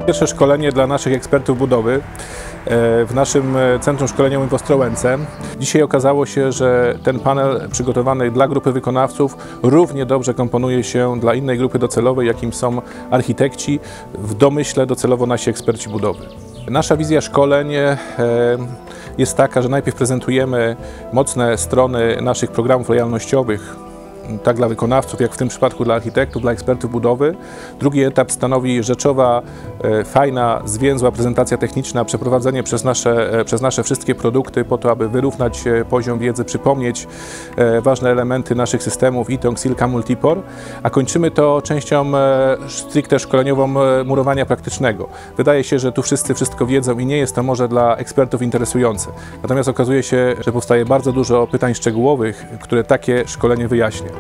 Pierwsze szkolenie dla naszych ekspertów budowy w naszym Centrum Szkoleniowym w Ostrołęce. Dzisiaj okazało się, że ten panel przygotowany dla grupy wykonawców równie dobrze komponuje się dla innej grupy docelowej, jakim są architekci, w domyśle docelowo nasi eksperci budowy. Nasza wizja szkoleń jest taka, że najpierw prezentujemy mocne strony naszych programów lojalnościowych, tak dla wykonawców, jak w tym przypadku dla architektów, dla ekspertów budowy. Drugi etap stanowi rzeczowa, fajna, zwięzła prezentacja techniczna, przeprowadzenie przez nasze wszystkie produkty po to, aby wyrównać poziom wiedzy, przypomnieć ważne elementy naszych systemów ITONG, Silca, Multipor, a kończymy to częścią stricte szkoleniową murowania praktycznego. Wydaje się, że tu wszyscy wszystko wiedzą i nie jest to może dla ekspertów interesujące. Natomiast okazuje się, że powstaje bardzo dużo pytań szczegółowych, które takie szkolenie wyjaśnia.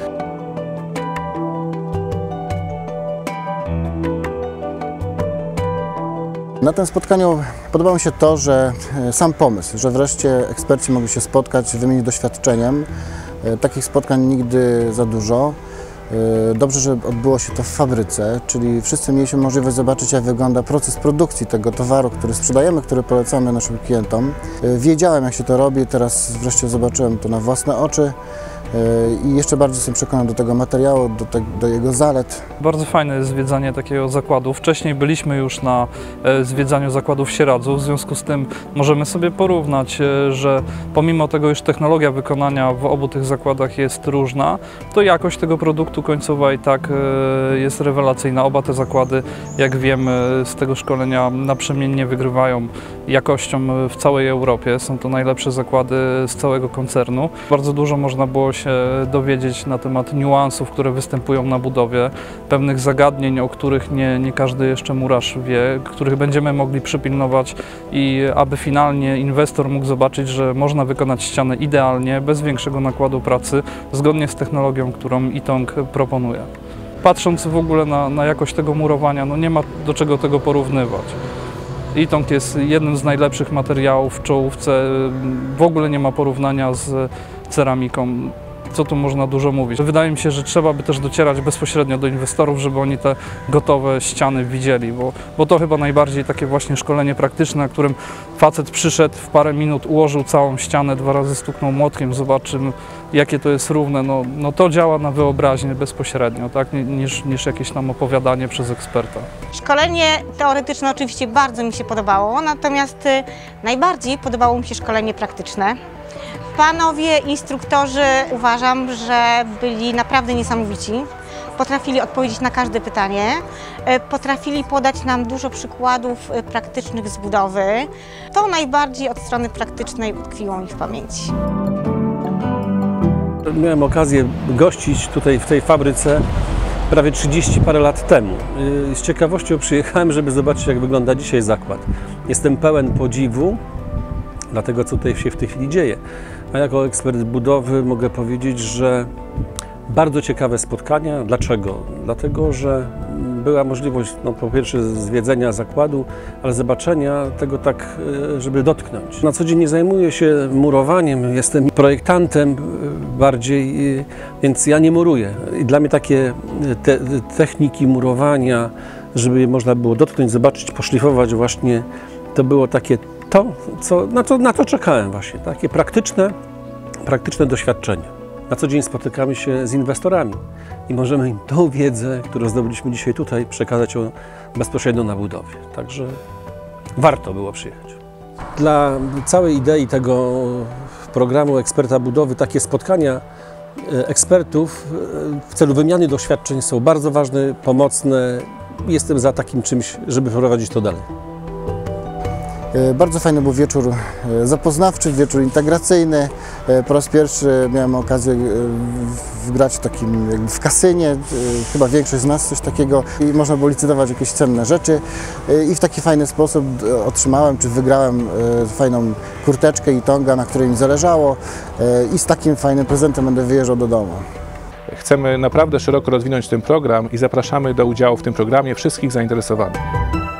Na tym spotkaniu podobało mi się to, że sam pomysł, że wreszcie eksperci mogli się spotkać, wymienić doświadczeniem. Takich spotkań nigdy za dużo. Dobrze, że odbyło się to w fabryce, czyli wszyscy mieliśmy możliwość zobaczyć, jak wygląda proces produkcji tego towaru, który sprzedajemy, który polecamy naszym klientom. Wiedziałem, jak się to robi, teraz wreszcie zobaczyłem to na własne oczy. I jeszcze bardziej jestem przekonany do tego materiału, do jego zalet. Bardzo fajne jest zwiedzanie takiego zakładu. Wcześniej byliśmy już na zwiedzaniu zakładu w Sieradzu, w związku z tym możemy sobie porównać, że pomimo tego, iż technologia wykonania w obu tych zakładach jest różna, to jakość tego produktu końcowa i tak jest rewelacyjna. Oba te zakłady, jak wiemy z tego szkolenia, naprzemiennie wygrywają jakością w całej Europie. Są to najlepsze zakłady z całego koncernu. Bardzo dużo można było się dowiedzieć na temat niuansów, które występują na budowie, pewnych zagadnień, o których nie każdy jeszcze murarz wie, których będziemy mogli przypilnować i aby finalnie inwestor mógł zobaczyć, że można wykonać ścianę idealnie, bez większego nakładu pracy, zgodnie z technologią, którą ITONG proponuje. Patrząc w ogóle na jakość tego murowania, no nie ma do czego tego porównywać. ITONG jest jednym z najlepszych materiałów w czołówce, w ogóle nie ma porównania z ceramiką. Co tu można dużo mówić? Wydaje mi się, że trzeba by też docierać bezpośrednio do inwestorów, żeby oni te gotowe ściany widzieli, bo to chyba najbardziej takie właśnie szkolenie praktyczne, na którym facet przyszedł, w parę minut ułożył całą ścianę, 2 razy stuknął młotkiem, zobaczył, jakie to jest równe. No to działa na wyobraźnię bezpośrednio, tak? niż jakieś tam opowiadanie przez eksperta. Szkolenie teoretyczne oczywiście bardzo mi się podobało, natomiast najbardziej podobało mi się szkolenie praktyczne. Panowie instruktorzy, uważam, że byli naprawdę niesamowici. Potrafili odpowiedzieć na każde pytanie, potrafili podać nam dużo przykładów praktycznych z budowy. To najbardziej od strony praktycznej utkwiło mi w pamięci. Miałem okazję gościć tutaj w tej fabryce prawie 30 parę lat temu. Z ciekawością przyjechałem, żeby zobaczyć, jak wygląda dzisiaj zakład. Jestem pełen podziwu dla tego, co tutaj się w tej chwili dzieje. A jako ekspert budowy mogę powiedzieć, że bardzo ciekawe spotkania. Dlaczego? Dlatego, że była możliwość, po pierwsze zwiedzenia zakładu, ale zobaczenia tego tak, żeby dotknąć. Na co dzień nie zajmuję się murowaniem, jestem projektantem bardziej, więc ja nie muruję. I dla mnie takie techniki murowania, żeby można było dotknąć, zobaczyć, poszlifować właśnie, to było takie na to czekałem właśnie, takie praktyczne doświadczenie. Na co dzień spotykamy się z inwestorami i możemy im tą wiedzę, którą zdobyliśmy dzisiaj tutaj, przekazać ją bezpośrednio na budowie. Także warto było przyjechać. Dla całej idei tego programu eksperta budowy takie spotkania ekspertów w celu wymiany doświadczeń są bardzo ważne, pomocne. Jestem za takim czymś, żeby prowadzić to dalej. Bardzo fajny był wieczór zapoznawczy, wieczór integracyjny. Po raz pierwszy miałem okazję grać w kasynie, chyba większość z nas coś takiego, i można było licytować jakieś cenne rzeczy i w taki fajny sposób otrzymałem, czy wygrałem fajną kurteczkę ITONGa, na której mi zależało, i z takim fajnym prezentem będę wyjeżdżał do domu. Chcemy naprawdę szeroko rozwinąć ten program i zapraszamy do udziału w tym programie wszystkich zainteresowanych.